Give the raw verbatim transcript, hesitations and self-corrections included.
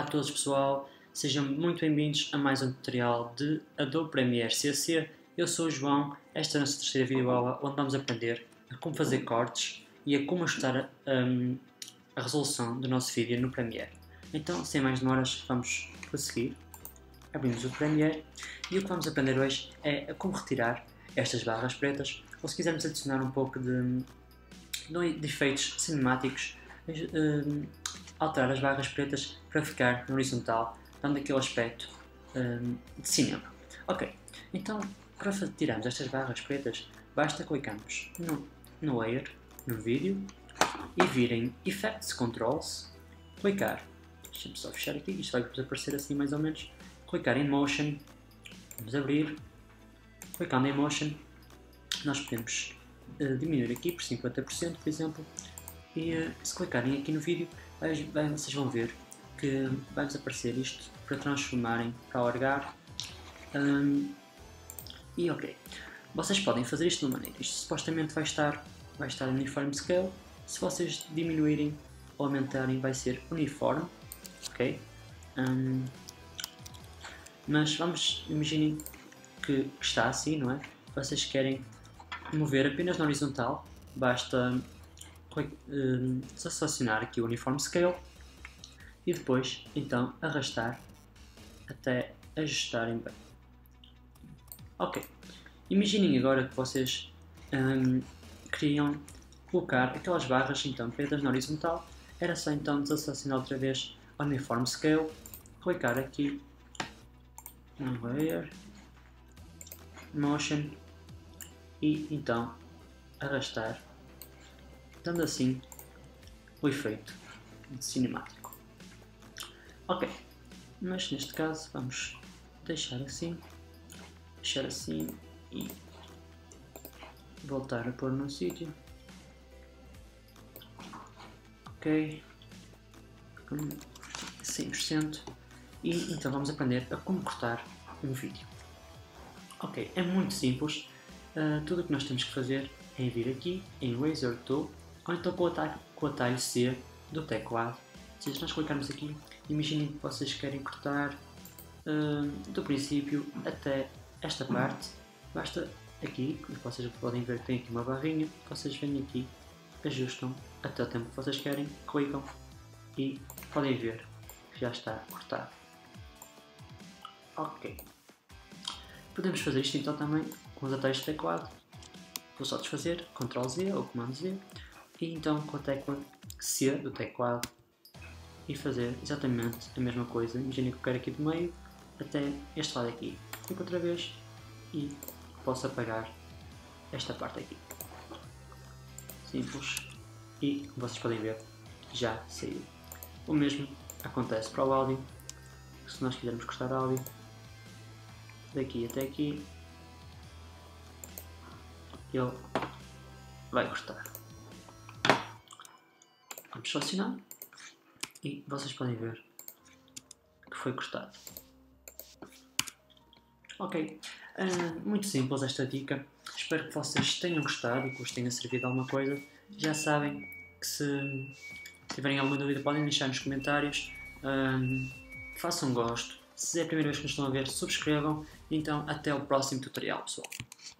todos pessoal, sejam muito bem-vindos a mais um tutorial de Adobe Premiere C C. Eu sou o João, esta é a nossa terceira videoaula onde vamos aprender a como fazer cortes e a como ajustar um, a resolução do nosso vídeo no Premiere. Então, sem mais demoras, vamos prosseguir. Abrimos o Premiere e o que vamos aprender hoje é a como retirar estas barras pretas, ou se quisermos adicionar um pouco de, de efeitos cinemáticos, um, alterar as barras pretas para ficar na horizontal, dando aquele aspecto um, de cinema. Ok, então para tirarmos estas barras pretas, basta clicarmos no, no Layer, no vídeo, e vir em Effects Controls, clicar, deixa-me só fechar aqui, isto vai aparecer assim mais ou menos, clicar em Motion, vamos abrir, clicando em Motion, nós podemos uh, diminuir aqui por cinquenta por cento, por exemplo, e uh, se clicarem aqui no vídeo, vai, vai, vocês vão ver que vai desaparecer isto para transformarem, para alargar, um, e ok. Vocês podem fazer isto de uma maneira, isto supostamente vai estar, vai estar Uniform Scale, se vocês diminuírem ou aumentarem vai ser uniforme, ok? Um, mas vamos, imaginem que, que está assim, não é? Vocês querem mover apenas na horizontal, basta um, selecionar aqui o Uniform Scale e depois então arrastar até ajustarem bem. Ok, imaginem agora que vocês um, queriam colocar aquelas barras então pretas na horizontal, era só então selecionar outra vez o Uniform Scale, clicar aqui no Layer, Motion e então arrastar, dando assim o efeito de cinemático. Ok, mas neste caso vamos deixar assim, deixar assim e voltar a pôr no sítio. Ok, cem por cento, e então vamos aprender a como cortar um vídeo. Ok, é muito simples, uh, tudo o que nós temos que fazer é vir aqui em Razor Tool, ou então com o atalho, com o atalho C do teclado. Se nós clicarmos aqui, imaginem que vocês querem cortar uh, do princípio até esta parte, basta aqui, como vocês podem ver, tem aqui uma barrinha, vocês vêm aqui, ajustam até o tempo que vocês querem, clicam e podem ver que já está cortado. Ok, podemos fazer isto então também com os atalhos de teclado. Vou só desfazer, control Z ou comando Z, e então com a tecla C do teclado e fazer exatamente a mesma coisa. Imaginem que eu quero aqui do meio até este lado aqui, clico outra vez e posso apagar esta parte aqui. Simples, e como vocês podem ver já saiu. O mesmo acontece para o áudio, se nós quisermos cortar áudio daqui até aqui, ele vai cortar. Vamos selecionar e vocês podem ver que foi cortado. Ok, uh, muito simples esta dica, espero que vocês tenham gostado e que vos tenha servido alguma coisa. Já sabem que se tiverem alguma dúvida podem deixar nos comentários, uh, façam gosto, se é a primeira vez que nos estão a ver subscrevam, então até o próximo tutorial pessoal.